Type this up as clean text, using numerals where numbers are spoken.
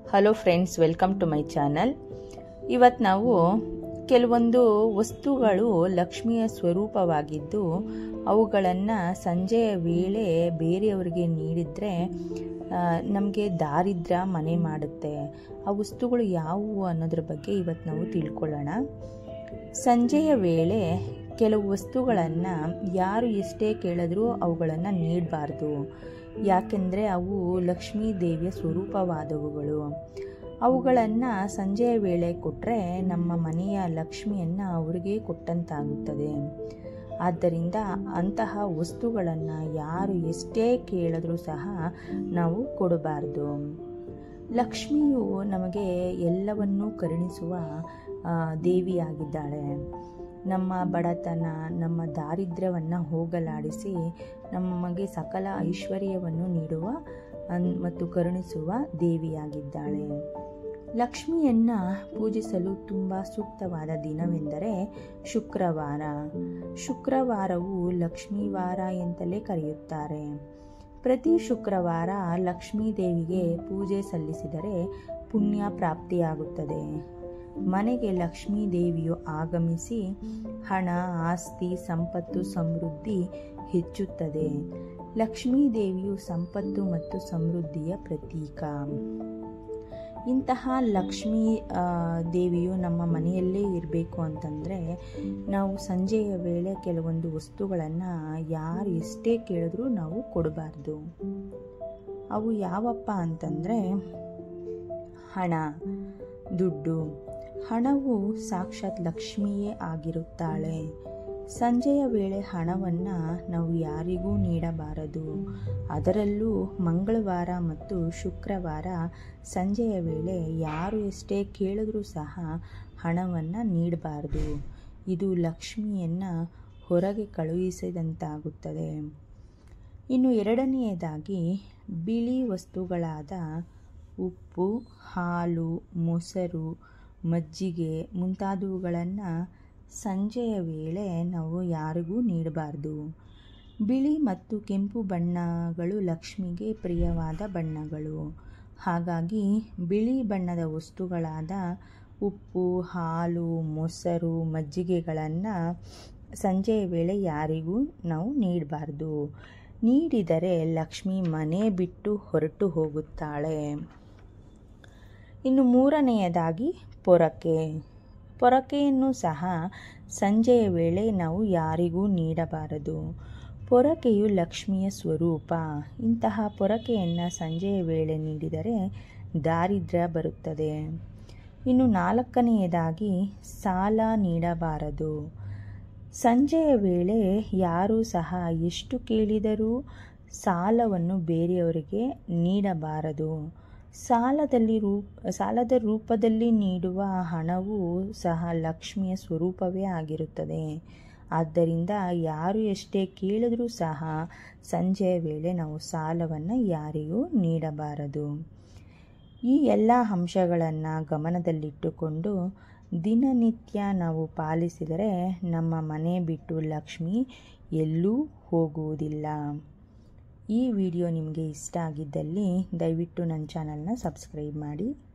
Hello friends, welcome to my channel. ಇವತ್ತು ನಾವು ಕೆಲವೊಂದು ವಸ್ತುಗಳು ಲಕ್ಷ್ಮಿಯ ಸ್ವರೂಪವಾಗಿದ್ದು ಅವುಗಳನ್ನು ಸಂಜೆಯ ವೇಳೆ ಬೇರೆಯವರಿಗೆ ನೀಡಿದರೆ ನಮಗೆ ದಾರಿದ್ರ್ಯ ಮನೆ ಮಾಡುತ್ತೆ. ಆ ವಸ್ತುಗಳು ಯಾವುವು ಅನ್ನೋದ್ರ ಬಗ್ಗೆ ಇವತ್ತು ನಾವು ತಿಳ್ಕೊಳ್ಳೋಣ. ಸಂಜೆಯ ವೇಳೆ ಕೆಲವು ವಸ್ತುಗಳನ್ನು ಯಾರು ಎಷ್ಟೇ ಕೇಳಿದ್ರೂ ಅವುಗಳನ್ನು ನೀಡಬಾರ್ದು. ಯಾಕೆಂದರೆ ಅವು ಲಕ್ಷ್ಮೀ ದೇವಿಯ ಸ್ವರೂಪವಾದವುಗಳು. ಅವುಗಳನ್ನು ಸಂಜೆಯ ವೇಳೆ ಕೊಟ್ಟರೆ ನಮ್ಮ ಮನೆಯ ಲಕ್ಷ್ಮಿಯನ್ನು ಅವರಿಗೆ ಕೊಟ್ಟಂತಾಗುತ್ತದೆ. ಆದ್ದರಿಂದ ಅಂತಹ ವಸ್ತುಗಳನ್ನು ಯಾರು ಎಷ್ಟೇ ಕೇಳಿದ್ರೂ ಸಹ ನಾವು ಕೊಡಬಾರ್ದು. ಲಕ್ಷ್ಮಿಯು ನಮಗೆ ಎಲ್ಲವನ್ನೂ ಕರುಣಿಸುವ ದೇವಿಯಾಗಿದ್ದಾಳೆ. ನಮ್ಮ ಬಡತನ, ನಮ್ಮ ದಾರಿದ್ರ್ಯವನ್ನು ಹೋಗಲಾಡಿಸಿ ನಮಗೆ ಸಕಲ ಐಶ್ವರ್ಯವನ್ನು ನೀಡುವ ಮತ್ತು ಕರುಣಿಸುವ ದೇವಿಯಾಗಿದ್ದಾಳೆ. ಲಕ್ಷ್ಮಿಯನ್ನು ಪೂಜಿಸಲು ತುಂಬ ಸೂಕ್ತವಾದ ದಿನವೆಂದರೆ ಶುಕ್ರವಾರ. ಶುಕ್ರವಾರವು ಲಕ್ಷ್ಮೀವಾರ ಎಂತಲೇ ಕರೆಯುತ್ತಾರೆ. ಪ್ರತಿ ಶುಕ್ರವಾರ ಲಕ್ಷ್ಮೀ ದೇವಿಗೆ ಪೂಜೆ ಸಲ್ಲಿಸಿದರೆ ಪುಣ್ಯ ಪ್ರಾಪ್ತಿಯಾಗುತ್ತದೆ. ಮನೆಗೆ ಲಕ್ಷ್ಮೀ ದೇವಿಯು ಆಗಮಿಸಿ ಹಣ, ಆಸ್ತಿ, ಸಂಪತ್ತು, ಸಮೃದ್ಧಿ ಹೆಚ್ಚುತ್ತದೆ. ಲಕ್ಷ್ಮೀ ದೇವಿಯು ಸಂಪತ್ತು ಮತ್ತು ಸಮೃದ್ಧಿಯ ಪ್ರತೀಕ. ಇಂತಹ ಲಕ್ಷ್ಮೀ ದೇವಿಯು ನಮ್ಮ ಮನೆಯಲ್ಲೇ ಇರಬೇಕು ಅಂತಂದರೆ ನಾವು ಸಂಜೆಯ ವೇಳೆ ಕೆಲವೊಂದು ವಸ್ತುಗಳನ್ನು ಯಾರು ಎಷ್ಟೇ ಕೇಳಿದ್ರೂ ನಾವು ಕೊಡಬಾರ್ದು. ಅವು ಯಾವಪ್ಪ ಅಂತಂದರೆ ಹಣ, ದುಡ್ಡು. ಹಣವು ಸಾಕ್ಷಾತ್ ಲಕ್ಷ್ಮಿಯೇ ಆಗಿರುತ್ತಾಳೆ. ಸಂಜೆಯ ವೇಳೆ ಹಣವನ್ನು ನಾವು ಯಾರಿಗೂ ನೀಡಬಾರದು. ಅದರಲ್ಲೂ ಮಂಗಳವಾರ ಮತ್ತು ಶುಕ್ರವಾರ ಸಂಜೆಯ ವೇಳೆ ಯಾರು ಎಷ್ಟೇ ಕೇಳಿದ್ರೂ ಸಹ ಹಣವನ್ನು ನೀಡಬಾರದು. ಇದು ಲಕ್ಷ್ಮಿಯನ್ನು ಹೊರಗೆ ಕಳುಹಿಸಿದಂತಾಗುತ್ತದೆ. ಇನ್ನು ಎರಡನೆಯದಾಗಿ ಬಿಳಿ ವಸ್ತುಗಳಾದ ಉಪ್ಪು, ಹಾಲು, ಮೊಸರು, ಮಜ್ಜಿಗೆ ಮುಂತಾದವುಗಳನ್ನು ಸಂಜೆಯ ವೇಳೆ ನಾವು ಯಾರಿಗೂ ನೀಡಬಾರ್ದು. ಬಿಳಿ ಮತ್ತು ಕೆಂಪು ಬಣ್ಣಗಳು ಲಕ್ಷ್ಮಿಗೆ ಪ್ರಿಯವಾದ ಬಣ್ಣಗಳು. ಹಾಗಾಗಿ ಬಿಳಿ ಬಣ್ಣದ ವಸ್ತುಗಳಾದ ಉಪ್ಪು, ಹಾಲು, ಮೊಸರು, ಮಜ್ಜಿಗೆಗಳನ್ನು ಸಂಜೆಯ ವೇಳೆ ಯಾರಿಗೂ ನಾವು ನೀಡಬಾರ್ದು. ನೀಡಿದರೆ ಲಕ್ಷ್ಮಿ ಮನೆ ಬಿಟ್ಟು ಹೊರಟು ಹೋಗುತ್ತಾಳೆ. ಇನ್ನು ಮೂರನೆಯದಾಗಿ ಪೊರಕೆ. ಪೊರಕೆಯನ್ನು ಸಹ ಸಂಜೆಯ ವೇಳೆ ನಾವು ಯಾರಿಗೂ ನೀಡಬಾರದು. ಪೊರಕೆಯು ಲಕ್ಷ್ಮಿಯ ಸ್ವರೂಪ. ಇಂತಹ ಪೊರಕೆಯನ್ನು ಸಂಜೆಯ ವೇಳೆ ನೀಡಿದರೆ ದಾರಿದ್ರ್ಯ ಬರುತ್ತದೆ. ಇನ್ನು ನಾಲ್ಕನೆಯದಾಗಿ ಸಾಲ ನೀಡಬಾರದು. ಸಂಜೆಯ ವೇಳೆ ಯಾರೂ ಸಹ ಎಷ್ಟು ಕೇಳಿದರೂ ಸಾಲವನ್ನು ಬೇರೆಯವರಿಗೆ ನೀಡಬಾರದು. ಸಾಲದ ರೂಪದಲ್ಲಿ ನೀಡುವ ಹಣವು ಸಹ ಲಕ್ಷ್ಮಿಯ ಸ್ವರೂಪವೇ ಆಗಿರುತ್ತದೆ. ಆದ್ದರಿಂದ ಯಾರು ಎಷ್ಟೇ ಕೇಳಿದ್ರೂ ಸಹ ಸಂಜೆಯ ವೇಳೆ ನಾವು ಸಾಲವನ್ನು ಯಾರಿಗೂ ನೀಡಬಾರದು. ಈ ಎಲ್ಲ ಅಂಶಗಳನ್ನು ಗಮನದಲ್ಲಿಟ್ಟುಕೊಂಡು ದಿನನಿತ್ಯ ನಾವು ಪಾಲಿಸಿದರೆ ನಮ್ಮ ಮನೆ ಬಿಟ್ಟು ಲಕ್ಷ್ಮಿ ಎಲ್ಲೂ ಹೋಗುವುದಿಲ್ಲ. ಈ ವಿಡಿಯೋ ನಿಮಗೆ ಇಷ್ಟ ಆಗಿದ್ದಲ್ಲಿ ದಯವಿಟ್ಟು ನನ್ನ ಚಾನಲ್ನ ಸಬ್ಸ್ಕ್ರೈಬ್ ಮಾಡಿ.